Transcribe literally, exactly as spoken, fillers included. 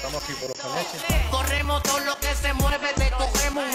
estamos aquí por los Caneches. Corremos todo lo que se mueve, te cogemos